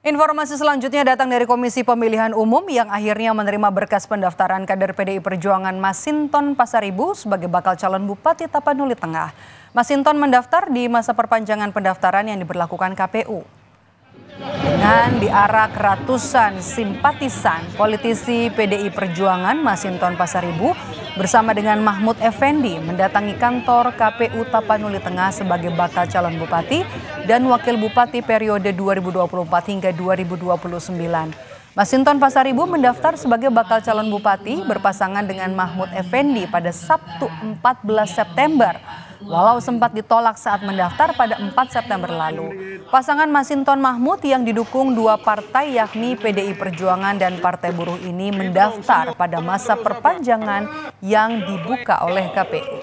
Informasi selanjutnya datang dari Komisi Pemilihan Umum yang akhirnya menerima berkas pendaftaran kader PDI Perjuangan Masinton Pasaribu sebagai bakal calon Bupati Tapanuli Tengah. Masinton mendaftar di masa perpanjangan pendaftaran yang diberlakukan KPU. Dengan diarak ratusan simpatisan, politisi PDI Perjuangan Masinton Pasaribu bersama dengan Mahmud Effendi mendatangi kantor KPU Tapanuli Tengah sebagai bakal calon bupati dan wakil bupati periode 2024 hingga 2029. Masinton Pasaribu mendaftar sebagai bakal calon bupati berpasangan dengan Mahmud Effendi pada Sabtu 14 September. Walau sempat ditolak saat mendaftar pada 4 September lalu. Pasangan Masinton Mahmud yang didukung dua partai yakni PDI Perjuangan dan Partai Buruh ini mendaftar pada masa perpanjangan yang dibuka oleh KPU.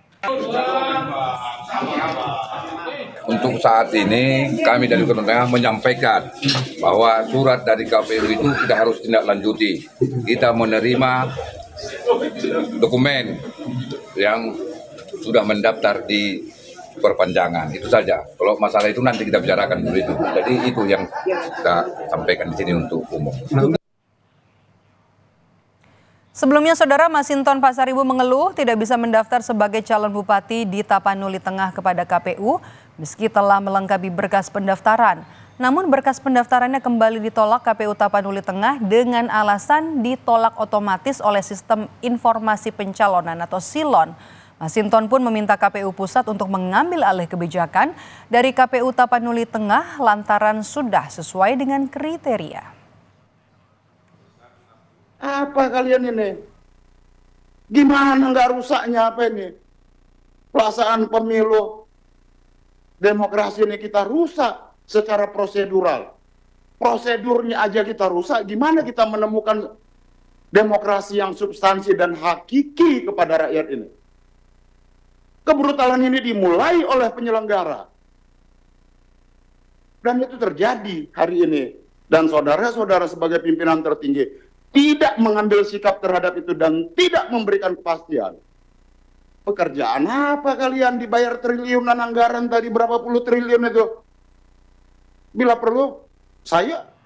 Untuk saat ini kami dari Kalimantan Tengah menyampaikan bahwa surat dari KPU itu tidak harus tindak-lanjuti. Kita menerima dokumen yang sudah mendaftar di perpanjangan, itu saja. Kalau masalah itu nanti kita bicarakan dulu itu. Jadi itu yang kita sampaikan di sini untuk umum. Sebelumnya, Saudara, Masinton Pasaribu mengeluh tidak bisa mendaftar sebagai calon bupati di Tapanuli Tengah kepada KPU meski telah melengkapi berkas pendaftaran. Namun berkas pendaftarannya kembali ditolak KPU Tapanuli Tengah dengan alasan ditolak otomatis oleh Sistem Informasi Pencalonan atau SILON. Masinton pun meminta KPU Pusat untuk mengambil alih kebijakan dari KPU Tapanuli Tengah lantaran sudah sesuai dengan kriteria. Apa kalian ini? Gimana nggak rusaknya apa ini? Pelaksanaan pemilu demokrasi ini kita rusak secara prosedural. Prosedurnya aja kita rusak, gimana kita menemukan demokrasi yang substansi dan hakiki kepada rakyat ini? Kebrutalan ini dimulai oleh penyelenggara. Dan itu terjadi hari ini. Dan saudara-saudara sebagai pimpinan tertinggi tidak mengambil sikap terhadap itu dan tidak memberikan kepastian. Pekerjaan apa kalian dibayar triliunan anggaran tadi berapa puluh triliun itu? Bila perlu, saya